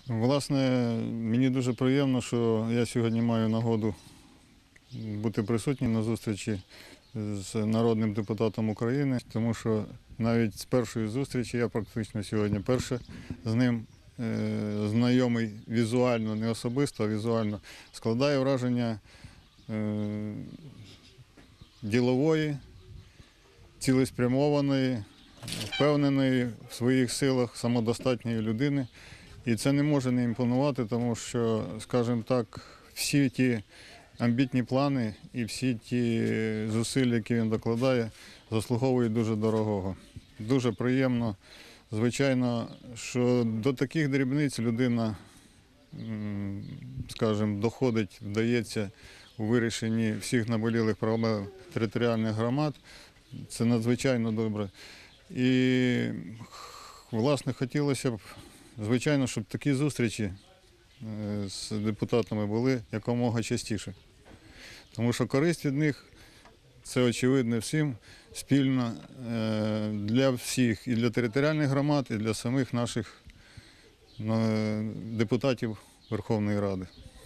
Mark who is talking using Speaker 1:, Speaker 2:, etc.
Speaker 1: Власне, мені дуже приємно, що я сьогодні маю нагоду бути присутнім на зустрічі з народним депутатом України, тому що навіть з першої зустрічі я практично сьогодні перше з ним знайомий візуально, не особисто, а візуально, складає враження ділової, цілеспрямованої, впевненої в своїх силах, самодостатньої людини. І це не може не імпонувати, тому що, скажімо так, всі ті амбітні плани і всі ті зусилля, які він докладає, заслуговують дуже дорогого. Дуже приємно. Звичайно, що до таких дрібниць людина, скажімо, доходить, вдається у вирішенні всіх наболілих проблем територіальних громад. Це надзвичайно добре. І, власне, хотілося б, звичайно, щоб такі зустрічі з депутатами були якомога частіше. Тому що користь від них, це очевидно всім, спільно для всіх, і для територіальних громад, і для самих наших депутатів Верховної Ради.